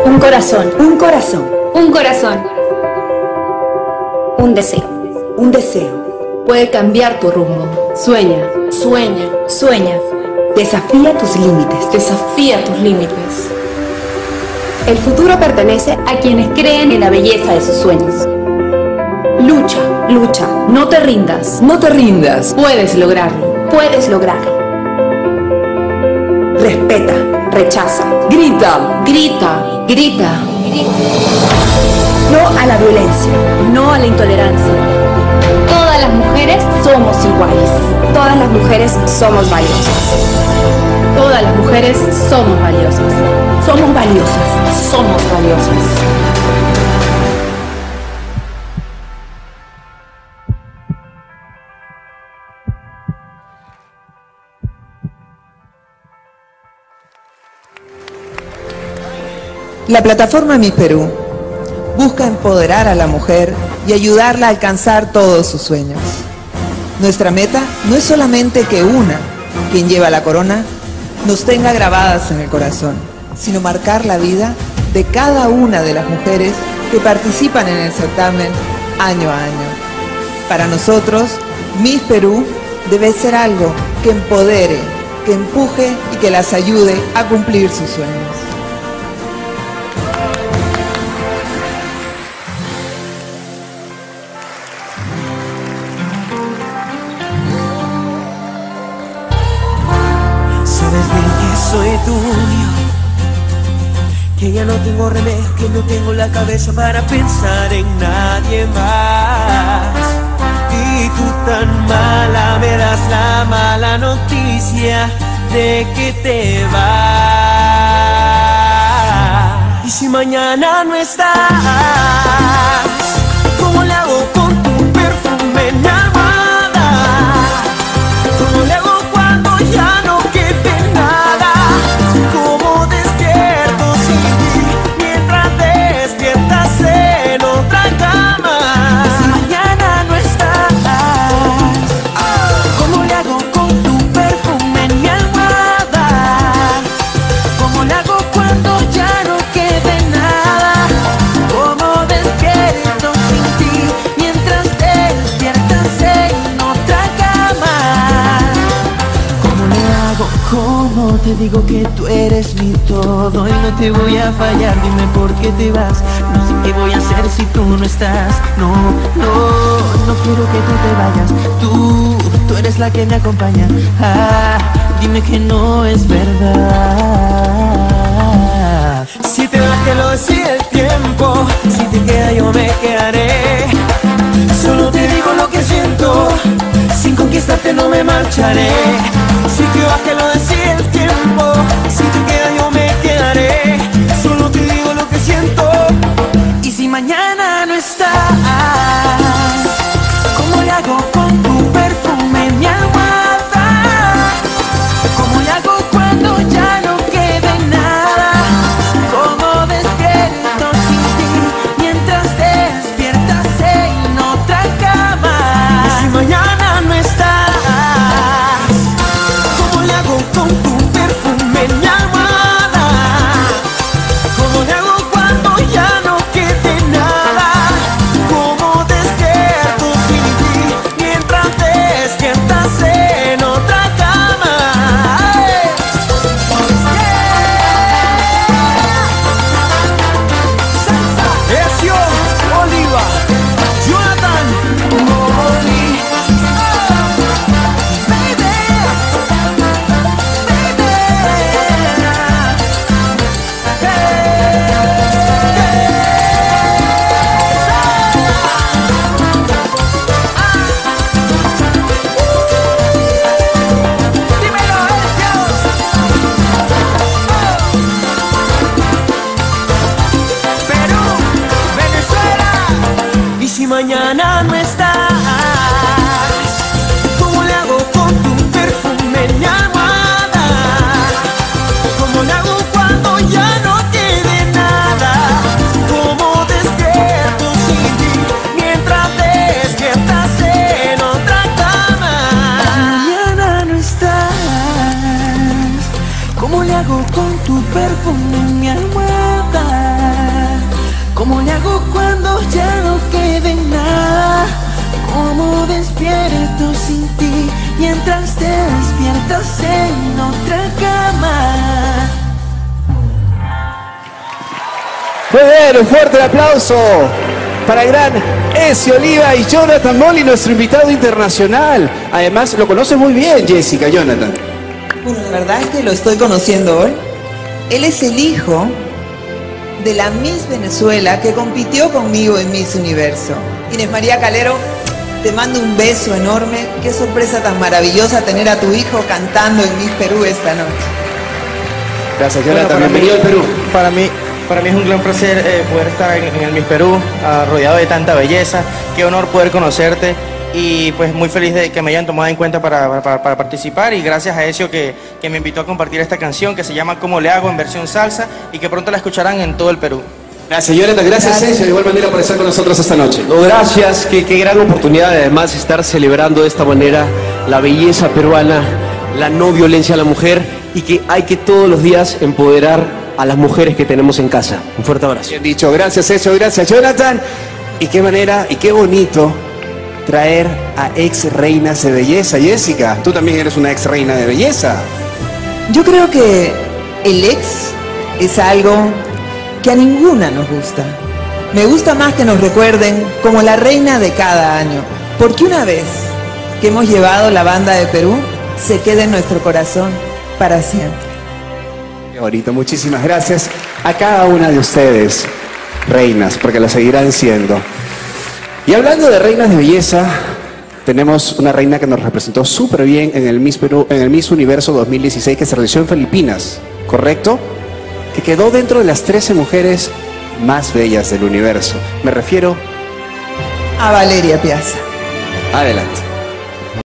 Un corazón. Un corazón. Un corazón. Un deseo. Un deseo. Puede cambiar tu rumbo. Sueña, sueña, Sueña. Desafía tus límites. desafía tus límites. El futuro pertenece a quienes creen en la belleza de sus sueños. Lucha, Lucha. no te rindas. No te rindas. Puedes lograrlo. Puedes lograrlo. Respeta. Rechaza. Grita. Grita, grita. No a la violencia. No a la intolerancia. Todas las mujeres somos iguales. Todas las mujeres somos valiosas. Todas las mujeres somos valiosas. Somos valiosas. Somos valiosas. La plataforma Miss Perú busca empoderar a la mujer y ayudarla a alcanzar todos sus sueños. Nuestra meta no es solamente que una, quien lleva la corona, nos tenga grabadas en el corazón, sino marcar la vida de cada una de las mujeres que participan en el certamen año a año. Para nosotros, Miss Perú debe ser algo que empodere, que empuje y que las ayude a cumplir sus sueños. Sabes bien que soy tuyo, que ya no tengo remedio, que no tengo la cabeza para pensar en nadie más. Y tú tan mala me das la mala noticia de que te vas. Y si mañana no estás, ¿cómo le hago con tu perfume en mi almohada? ¿Cómo le hago cuando ya no quede nada? ¿Cómo despierto sin ti mientras despiertas en otra cama? Si mañana no estás, ¿cómo le hago con tu perfume en mi almohada? ¿Cómo le hago cuando ya no quede nada? ¿Cómo despierto sin ti mientras despiertas en otra cama? ¿Cómo le hago? ¿Cómo te digo que tú eres mi todo y no te voy a fallar? Dime por qué te vas. No sé qué voy a hacer si tú no estás. No, no, no quiero que tú te vayas. Tú eres la que me acompaña. Dime que no es verdad. Si te vas te lo decía el tiempo. Si te queda yo me quedaré. Solo te digo lo que siento. Sin conquistarte no me marcharé. Si te vas te lo decía el tiempo. Si te queda yo me quedaré. Solo te digo lo que siento. Y si mañana no estás, ¿cómo le hago con tu perfume en mi almohada? ¿Cómo le hago cuando ya no quede nada? ¿Cómo despierto sin ti mientras despiertas en otra cama? Y si mañana no estás, ¿cómo le hago con tu perfume en mi almohada? ¿Cómo le hago cuando ya no quede nada? ¿Cómo despierto sin ti mientras despiertas en otra cama? Es yo, Oliva, Jonathan, Molly. Perú, Venezuela. Y si mañana no estás, ¿cómo le hago con tu perfume en mi almohada? ¿Cómo le hago cuando ya no quede nada? ¿Cómo despierto sin ti mientras despiertas en otra cama? Mañana no estás, ¿cómo le hago con tu perfume en mi almohada? como despierto sin ti, mientras te despiertas en otra cama. Muy bien, un fuerte aplauso para el gran Ezio Oliva y Jonathan Molly, nuestro invitado internacional. Además, lo conoce muy bien, Jessica, Jonathan. Bueno, la verdad es que lo estoy conociendo hoy. Él es el hijo de la Miss Venezuela que compitió conmigo en Miss Universo. Inés María Calero, te mando un beso enorme. Qué sorpresa tan maravillosa tener a tu hijo cantando en Miss Perú esta noche. Gracias, Jonathan. Bueno, bienvenido al Perú. Para mí es un gran placer poder estar en el Miss Perú, rodeado de tanta belleza. Qué honor poder conocerte y pues muy feliz de que me hayan tomado en cuenta para participar, y gracias a Ezio que me invitó a compartir esta canción que se llama ¿Cómo le hago?, en versión salsa, y que pronto la escucharán en todo el Perú. Gracias, Jonathan. Gracias, Ezio, de igual manera por estar con nosotros esta noche. No, gracias, qué gran oportunidad además estar celebrando de esta manera la belleza peruana, la no violencia a la mujer, y que hay que todos los días empoderar a las mujeres que tenemos en casa. Un fuerte abrazo. Bien dicho, gracias Ezio, gracias Jonathan. Y qué manera y qué bonito traer a ex reinas de belleza. Jessica, tú también eres una ex reina de belleza. Yo creo que el ex es algo que a ninguna nos gusta. Me gusta más que nos recuerden como la reina de cada año, porque una vez que hemos llevado la banda de Perú, se queda en nuestro corazón para siempre. Qué bonito, muchísimas gracias a cada una de ustedes, reinas, porque lo seguirán siendo. Y hablando de reinas de belleza, tenemos una reina que nos representó súper bien en el Miss Perú, en el Miss Universo 2016, que se realizó en Filipinas, ¿correcto? Que quedó dentro de las 13 mujeres más bellas del universo. Me refiero A Valeria Piazza. Adelante.